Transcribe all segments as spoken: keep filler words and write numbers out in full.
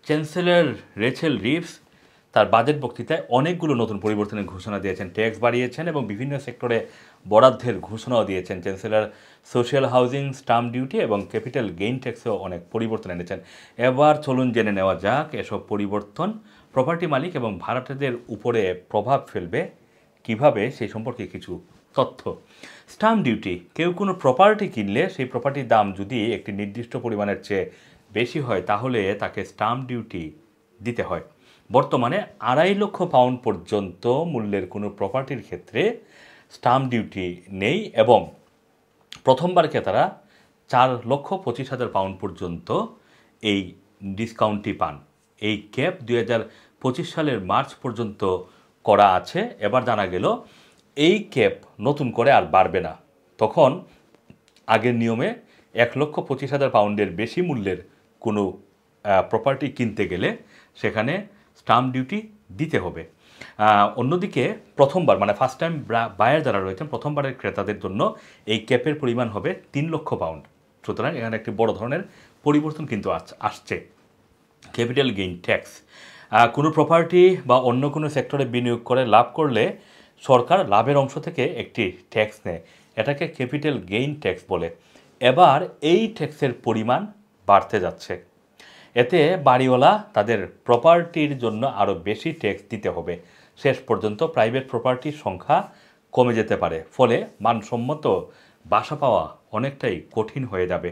Chancellor Rachel Reeves তার budget বক্তৃতায় অনেকগুলো নতুন পরিবর্তনের ঘোষণা দিয়েছেন, ট্যাক্স বাড়িয়েছেন এবং বিভিন্ন সেক্টরে বরাদ্দের ঘোষণাও দিয়েছেন। Chancellor social housing, stamp duty এবং ক্যাপিটাল গেইন ট্যাক্সেও অনেক পরিবর্তন এনেছেন। এবার চলুন জেনে নেওয়া যাক এসব পরিবর্তন প্রপার্টি মালিক এবং ভাড়াটেদের উপরে প্রভাব ফেলবে কিভাবে, সেই সম্পর্কে কিছু তথ্য। স্টাম্প ডিউটি, কেউ কোনো প্রপার্টি কিনলে সেই প্রপার্টির দাম যদি একটি নির্দিষ্ট পরিমাণের চেয়ে বেশি হয় তাহলে তাকে স্টাম্প ডিউটি দিতে হয়। বর্তমানে আড়াই লক্ষ পাউন্ড পর্যন্ত মূল্যের কোনো প্রপার্টির ক্ষেত্রে স্টাম্প ডিউটি নেই এবং প্রথমবার ক্রেতারা চার লক্ষ পঁচিশ হাজার পাউন্ড পর্যন্ত এই ডিসকাউন্টটি পান। এই ক্যাপ দুই হাজার পঁচিশ সালের মার্চ পর্যন্ত করা আছে। এবার জানা গেল এই ক্যাপ নতুন করে আর বাড়বে না। তখন আগের নিয়মে এক লক্ষ পঁচিশ হাজার পাউন্ডের বেশি মূল্যের কোনো প্রপার্টি কিনতে গেলে সেখানে স্টাম্প ডিউটি দিতে হবে। অন্যদিকে প্রথমবার মানে ফার্স্ট টাইম বায়ার যারা রয়েছেন, প্রথমবারের ক্রেতাদের জন্য এই ক্যাপের পরিমাণ হবে তিন লক্ষ পাউন্ড। সুতরাং এখানে একটি বড় ধরনের পরিবর্তন কিন্তু আসছে। ক্যাপিটাল গেইন ট্যাক্স, কোনো প্রপার্টি বা অন্য কোনো সেক্টরে বিনিয়োগ করে লাভ করলে সরকার লাভের অংশ থেকে একটি ট্যাক্স নেয়, এটাকে ক্যাপিটাল গেইন ট্যাক্স বলে। এবার এই ট্যাক্সের পরিমাণ বাড়তে যাচ্ছে। এতে বাড়িওয়ালা তাদের প্রপার্টির জন্য আরও বেশি ট্যাক্স দিতে হবে। শেষ পর্যন্ত প্রাইভেট প্রপার্টির সংখ্যা কমে যেতে পারে, ফলে মানসম্মত বাসা পাওয়া অনেকটাই কঠিন হয়ে যাবে।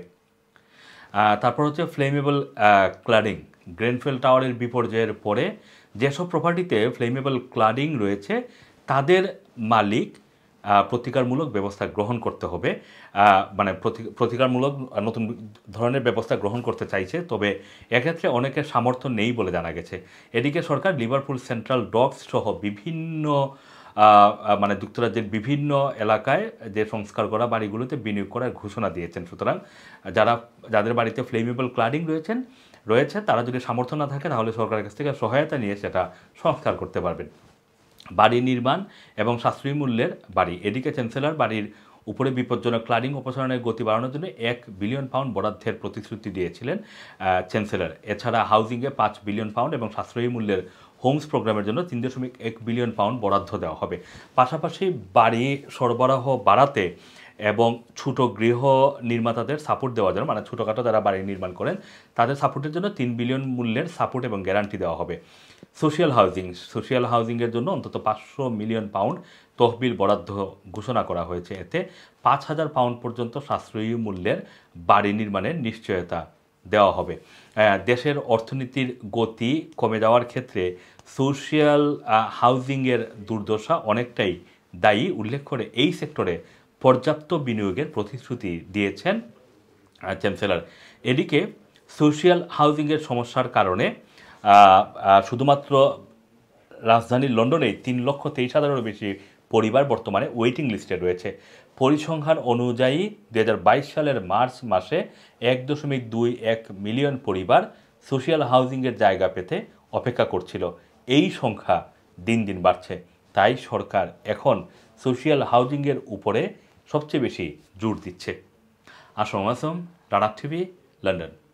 তারপর হচ্ছে ফ্লেমেবল ক্লাডিং। গ্রেনফেল টাওয়ারের বিপর্যয়ের পরে যেসব প্রপার্টিতে ফ্লেমেবল ক্লাডিং রয়েছে তাদের মালিক প্রতিকারমূলক ব্যবস্থা গ্রহণ করতে হবে, মানে প্রতিকারমূলক নতুন ধরনের ব্যবস্থা গ্রহণ করতে চাইছে, তবে এক্ষেত্রে অনেকের সামর্থ্য নেই বলে জানা গেছে। এদিকে সরকার লিভারপুল সেন্ট্রাল ডকস সহ বিভিন্ন মানে যুক্তরাজ্যের বিভিন্ন এলাকায় যে সংস্কার করা বাড়িগুলোতে বিনিয়োগ করার ঘোষণা দিয়েছেন। সুতরাং যারা যাদের বাড়িতে ফ্লেমেবল ক্লাডিং রয়েছেন রয়েছে তারা যদি সামর্থ্য না থাকে তাহলে সরকারের কাছ থেকে সহায়তা নিয়ে সেটা সংস্কার করতে পারবেন। বাড়ি নির্মাণ এবং সাশ্রয়ী মূল্যের বাড়ি, এদিকে চ্যান্সেলর বাড়ির উপরে বিপজ্জনক ক্লাডিং অপসারণের গতি বাড়ানোর জন্য এক বিলিয়ন পাউন্ড বরাদ্দের প্রতিশ্রুতি দিয়েছিলেন চ্যান্সেলর। এছাড়া হাউজিংয়ে পাঁচ বিলিয়ন পাউন্ড এবং সাশ্রয়ী মূল্যের হোমস প্রোগ্রামের জন্য তিন দশমিক এক বিলিয়ন পাউন্ড বরাদ্দ দেওয়া হবে। পাশাপাশি বাড়ি সরবরাহ বাড়াতে এবং ছোটো গৃহ নির্মাতাদের সাপোর্ট দেওয়ার জন্য, মানে ছোটোখাটো যারা বাড়ি নির্মাণ করেন তাদের সাপোর্টের জন্য তিন বিলিয়ন মূল্যের সাপোর্ট এবং গ্যারান্টি দেওয়া হবে। সোশ্যাল হাউজিং, সোশ্যাল হাউজিংয়ের জন্য অন্তত পাঁচশো মিলিয়ন পাউন্ড তহবিল বরাদ্দ ঘোষণা করা হয়েছে। এতে পাঁচ হাজার পাউন্ড পর্যন্ত সাশ্রয়ী মূল্যের বাড়ি নির্মাণের নিশ্চয়তা দেওয়া হবে। দেশের অর্থনীতির গতি কমে যাওয়ার ক্ষেত্রে সোশ্যাল হাউজিংয়ের দুর্দশা অনেকটাই দায়ী উল্লেখ করে এই সেক্টরে পর্যাপ্ত বিনিয়োগের প্রতিশ্রুতি দিয়েছেন চ্যান্সেলর। এদিকে সোশ্যাল হাউজিংয়ের সমস্যার কারণে শুধুমাত্র রাজধানীর লন্ডনে তিন লক্ষ তেইশ হাজারেরও বেশি পরিবার বর্তমানে ওয়েটিং লিস্টে রয়েছে। পরিসংখ্যান অনুযায়ী দু হাজার বাইশ সালের মার্চ মাসে এক দশমিক দুই এক মিলিয়ন পরিবার সোশ্যাল হাউজিংয়ের জায়গা পেতে অপেক্ষা করছিল। এই সংখ্যা দিন দিন বাড়ছে। তাই সরকার এখন সোশ্যাল হাউজিংয়ের উপরে সবচেয়ে বেশি জোর দিচ্ছে। Assam Assam, Rana TV, London.